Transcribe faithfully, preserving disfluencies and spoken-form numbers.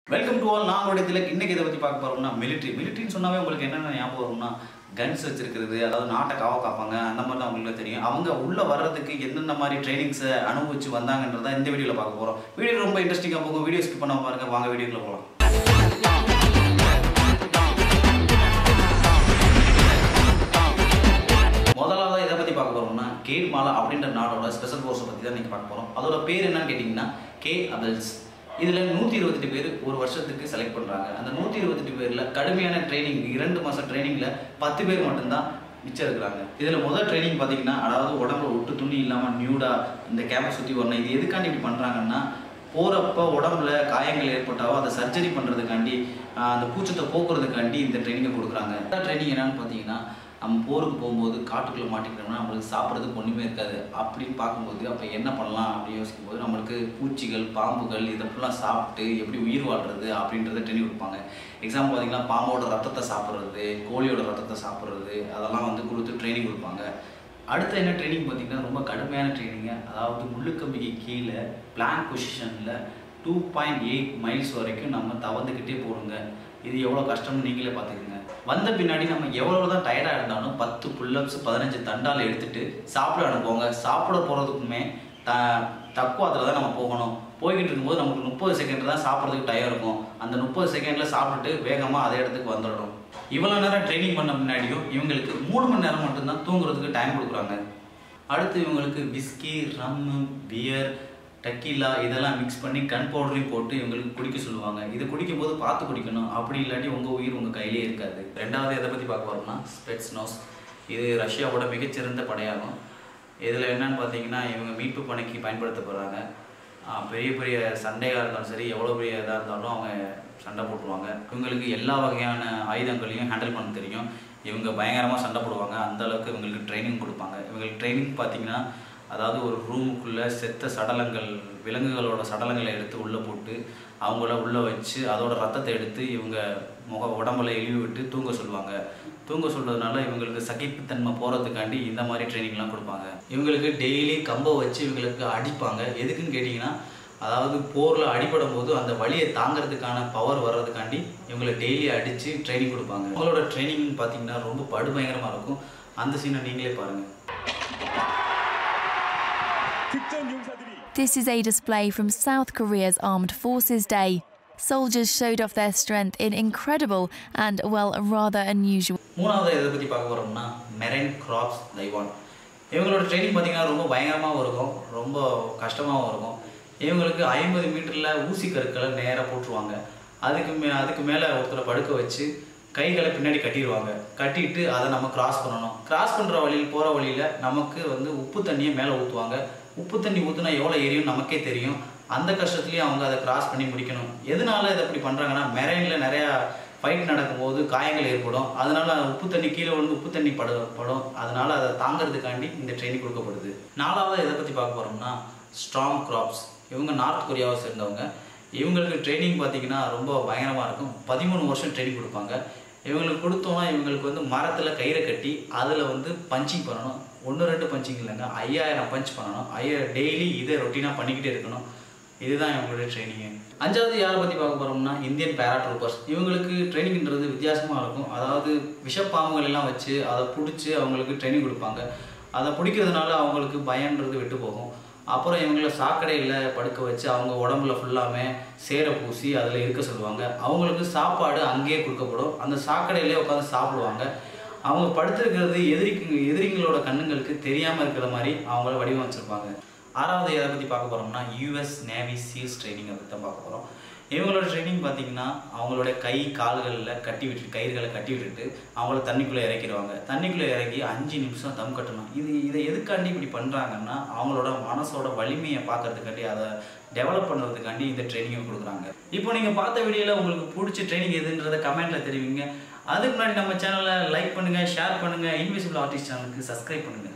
Welcome to all. நான் உங்களுடைய திலக். இன்னைக்கு இதை பற்றி பார்க்க போகிறோம்னா மிலிட்ரி. மிலிட்ரின்னு சொன்னாவே உங்களுக்கு என்னென்ன ஞாபகம் வரும்னா கன்ஸ் வச்சிருக்கிறது, அதாவது நாட்டை காவ காப்பாங்க, அந்த மாதிரி தான் அவங்களுக்கு தெரியும். அவங்க உள்ளே வர்றதுக்கு எந்தெந்த மாதிரி ட்ரைனிங்ஸை அனுபவிச்சு வந்தாங்கன்றதை இந்த வீடியோவில் பார்க்க போகிறோம். வீடியோ ரொம்ப இன்ட்ரெஸ்டிங்காக போகும். வீடியோ ஸ்கிப் பண்ண பாருங்க. வாங்க வீடியோக்குள்ள போகலாம். முதலாவது இதை பற்றி பார்க்க போகிறோம்னா கேட் மாலா அப்படின்ற நாடோட ஸ்பெஷல் ஃபோர்ஸை பற்றி தான் நீங்கள் பார்க்க போகிறோம். அதோட பேர் என்னன்னு கேட்டிங்கன்னா கே அபெல்ஸ். இதில் நூற்றி இருபத்தெட்டு பேர் ஒரு வருஷத்துக்கு செலக்ட் பண்ணுறாங்க. அந்த நூற்றி இருபத்தெட்டு பேரில் கடுமையான ட்ரைனிங், இரண்டு மாதம் ட்ரைனிங்கில் பத்து பேர் மட்டும்தான் மிச்சம் இருக்கிறாங்க. இதில் முதல் ட்ரைனிங் பார்த்தீங்கன்னா, அதாவது உடம்புல ஒட்டு துணி இல்லாமல் நியூடாக இந்த கேம்பை சுற்றி வரணும். இது எதுக்காண்டி இப்படி பண்ணுறாங்கன்னா, போகிறப்ப உடம்புல காயங்கள் ஏற்பட்டாவோ அதை சர்ஜரி பண்ணுறதுக்காண்டி, அந்த பூச்சத்தை போக்குறதுக்காண்டி இந்த ட்ரைனிங்கை கொடுக்குறாங்க. ட்ரைனிங் என்னன்னு பார்த்தீங்கன்னா, நம்ம போருக்கு போகும்போது காட்டுக்குள்ளே மாட்டிக்கிட்டோம்னா நம்மளுக்கு சாப்பிட்றதுக்கு ஒன்றுமே இருக்காது. அப்படின்னு பார்க்கும்போது அப்போ என்ன பண்ணலாம் அப்படின்னு யோசிக்கும்போது நம்மளுக்கு பூச்சிகள், பாம்புகள் இதெல்லாம் சாப்பிட்டு எப்படி உயிர் வாழ்றது அப்படின்றத ட்ரைனிங் கொடுப்பாங்க. எக்ஸாம்பிள் பார்த்தீங்கன்னா, பாம்போட ரத்தத்தை சாப்பிட்றது, கோழியோட ரத்தத்தை சாப்பிட்றது, அதெல்லாம் வந்து கொடுத்து ட்ரைனிங் கொடுப்பாங்க. அடுத்து என்ன ட்ரைனிங் பார்த்தீங்கன்னா, ரொம்ப கடுமையான ட்ரைனிங்கு. அதாவது முள்ளுக்கம்பிக்கு கீழே பிளான் பொசிஷனில் டூ பாயிண்ட் எயிட் மைல்ஸ் வரைக்கும் நம்ம தவந்துக்கிட்டே போடுங்க. இது எவ்வளோ கஷ்டம்னு நீங்களே பார்த்துக்குங்க. வந்த பின்னாடி நம்ம எவ்வளோ தான் டயர்டாக இருந்தாலும் பத்து புல்லப்ஸ் பதினஞ்சு தண்டால் எடுத்துகிட்டு சாப்பிட அனுப்புவாங்க. சாப்பிட போகிறதுக்குமே த தக்குவாத்தில் தான் நம்ம போகணும். போய்கிட்டு இருக்கும்போது நமக்கு முப்பது செகண்ட் தான் சாப்பிட்றதுக்கு டயம் இருக்கும். அந்த முப்பது செகண்டில் சாப்பிட்டுட்டு வேகமாக அதே இடத்துக்கு வந்துடணும். இவ்வளோ நேரம் ட்ரைனிங் பண்ண முன்னாடியும் இவங்களுக்கு மூணு மணி நேரம் மட்டும்தான் தூங்குறதுக்கு டைம் கொடுக்குறாங்க. அடுத்து இவங்களுக்கு விஸ்கி, ரம்மு, பியர், டக்கீலா இதெல்லாம் மிக்ஸ் பண்ணி கன் பவுடரையும் போட்டு இவங்களுக்கு குடிக்க சொல்லுவாங்க. இது குடிக்கும் போது பார்த்து குடிக்கணும். அப்படி இல்லாட்டி உங்கள் உயிர் உங்கள் கையிலே இருக்காது. ரெண்டாவது எதை பற்றி பார்க்க போகிறோம்னா ஸ்பெட்ஸ்னோஸ். இது ரஷ்யாவோட மிகச்சிறந்த படையாகும். இதில் என்னன்னு பார்த்தீங்கன்னா, இவங்க மீட்பு பணிக்கு பயன்படுத்தப்படுறாங்க. பெரிய பெரிய சண்டையாக இருந்தாலும் சரி, எவ்வளோ பெரிய இதாக இருந்தாலும் அவங்க சண்டை போட்டுருவாங்க. இவங்களுக்கு எல்லா வகையான ஆயுதங்களையும் ஹேண்டில் பண்ண தெரியும். இவங்க பயங்கரமாக சண்டை போடுவாங்க. அந்தளவுக்கு இவங்களுக்கு ட்ரைனிங் கொடுப்பாங்க. இவங்களுக்கு ட்ரைனிங் பார்த்தீங்கன்னா, அதாவது ஒரு ரூமுக்குள்ளே செத்த சடலங்கள், விலங்குகளோட சடலங்களை எடுத்து உள்ளே போட்டு அவங்கள உள்ளே வச்சு அதோட ரத்தத்தை எடுத்து இவங்க முக உடம்புல இழிவு விட்டு தூங்க சொல்லுவாங்க. தூங்க சொல்கிறதுனால இவங்களுக்கு சகிப்புத்தன்மை போகிறதுக்காண்டி இந்த மாதிரி ட்ரைனிங்லாம் கொடுப்பாங்க. இவங்களுக்கு டெய்லி கம்பை வச்சு இவங்களுக்கு அடிப்பாங்க. எதுக்குன்னு கேட்டிங்கன்னா, அதாவது போரில் அடிபடும் போது அந்த வலியை தாங்கிறதுக்கான பவர் வர்றதுக்காண்டி இவங்களை டெய்லி அடித்து ட்ரைனிங் கொடுப்பாங்க. அவங்களோட ட்ரைனிங் பார்த்திங்கன்னா ரொம்ப படுபயங்கரமாக இருக்கும். அந்த சீனை நீங்களே பாருங்கள். This is a display from South Korea's Armed Forces Day. Soldiers showed off their strength in incredible and, well, rather unusual. மூணாவது எதை பற்றி பார்க்க போகிறோம்னா மெரைன் கிராப்ஸ் தைவான். இவங்களோட ட்ரைனிங் பார்த்திங்கன்னா ரொம்ப பயங்கரமாகவும் இருக்கும், ரொம்ப கஷ்டமாகவும் இருக்கும். இவங்களுக்கு ஐம்பது மீட்டரில் ஊசி கருக்களை நேராக போட்டுருவாங்க. அதுக்கு மே அதுக்கு மேலே ஒருத்தரை படுக்க வச்சு கைகளை பின்னாடி கட்டிடுவாங்க. கட்டிட்டு அதை நம்ம கிராஸ் பண்ணணும். கிராஸ் பண்ணுற வழியில் போகிற வழியில் நமக்கு வந்து உப்பு தண்ணியை மேலே ஊற்றுவாங்க. உப்பு தண்ணி ஊற்றுனா எவ்வளோ எரியும் நமக்கே தெரியும். அந்த கஷ்டத்துலேயும் அவங்க அதை கிராஸ் பண்ணி முடிக்கணும். எதனால இதை அப்படி பண்ணுறாங்கன்னா, மெரைனில் நிறையா ஃபைட் நடக்கும்போது காயங்கள் ஏற்படும். அதனால உப்பு தண்ணி கீழே விழுந்து உப்பு தண்ணி படு படும் அதனால அதை தாங்கிறதுக்காண்டி இந்த ட்ரைனிங் கொடுக்கப்படுது. நாலாவது எதை பற்றி பார்க்க போகிறோம்னா ஸ்ட்ராங் கிராப்ஸ். இவங்க நார்த் கொரியாவை சேர்ந்தவங்க. இவங்களுக்கு ட்ரைனிங் பார்த்திங்கன்னா ரொம்ப பயங்கரமாக இருக்கும். பதிமூணு வருஷம் ட்ரைனிங் கொடுப்பாங்க. இவங்களுக்கு கொடுத்தோன்னா இவங்களுக்கு வந்து மரத்தில் கயிறை கட்டி அதில் வந்து பஞ்சிங் பண்ணணும். ஒன்று ரெண்டு பஞ்சிங் இல்லைங்க, ஐயாயிரம் பஞ்ச் பண்ணணும். ஐயா டெய்லி இதை ரொட்டீனாக பண்ணிக்கிட்டே இருக்கணும். இதுதான் இவங்களுடைய ட்ரைனிங்கு. அஞ்சாவது யாரை பற்றி பார்க்க போகிறோம்னா இந்தியன் பேராட்ரூப்பர்ஸ். இவங்களுக்கு ட்ரைனிங்ன்றது வித்தியாசமாக இருக்கும். அதாவது விஷப்பாம்புகள் எல்லாம் வச்சு அதை பிடிச்சி அவங்களுக்கு ட்ரைனிங் கொடுப்பாங்க. அதை பிடிக்கிறதுனால அவங்களுக்கு பயன்றது விட்டு போகும். அப்புறம் இவங்கள சாக்கடையில் படுக்க வச்சு அவங்க உடம்புல ஃபுல்லாமே சேரை பூசி அதில் இருக்க சொல்லுவாங்க. அவங்களுக்கு சாப்பாடு அங்கேயே கொடுக்கப்படும். அந்த சாக்கடையிலே உட்காந்து சாப்பிடுவாங்க. அவங்க படுத்திருக்கிறது எதிரிக்கு எதிரிங்களோட கண்ணுங்களுக்கு தெரியாமல் இருக்கிற மாதிரி அவங்கள வடிவமைச்சிருப்பாங்க. ஆறாவது எதை பற்றி பார்க்க போகிறோம்னா யூஎஸ் நேவி சீல்ஸ் ட்ரைனிங்கை பற்றி தான் பார்க்க போகிறோம். இவங்களோட ட்ரைனிங் பார்த்திங்கன்னா, அவங்களோட கை கால்களில் கட்டி விட்டு கயிறுகளை கட்டி விட்டுட்டு அவங்கள தண்ணிக்குள்ளே இறக்கிடுவாங்க. தண்ணிக்குள்ளே இறக்கி அஞ்சு நிமிஷம் தம் கட்டணும். இது இதை எதுக்காண்டி இப்படி பண்ணுறாங்கன்னா, அவங்களோட மனசோட வலிமையை பார்க்கறதுக்காண்டி, அதை டெவலப் பண்ணுறதுக்காண்டி இந்த ட்ரைனிங்கை கொடுக்குறாங்க. இப்போ நீங்கள் பார்த்த வீடியோவில் உங்களுக்கு பிடிச்ச ட்ரைனிங் எதுன்றதை கமெண்ட்டில் தெரிவிங்க. அதுக்கு முன்னாடி நம்ம சேனலை லைக் பண்ணுங்கள், ஷேர் பண்ணுங்கள், இன்விசிபிள் ஆர்டிஸ்ட் சேனலுக்கு சப்ஸ்கிரைப் பண்ணுங்கள்.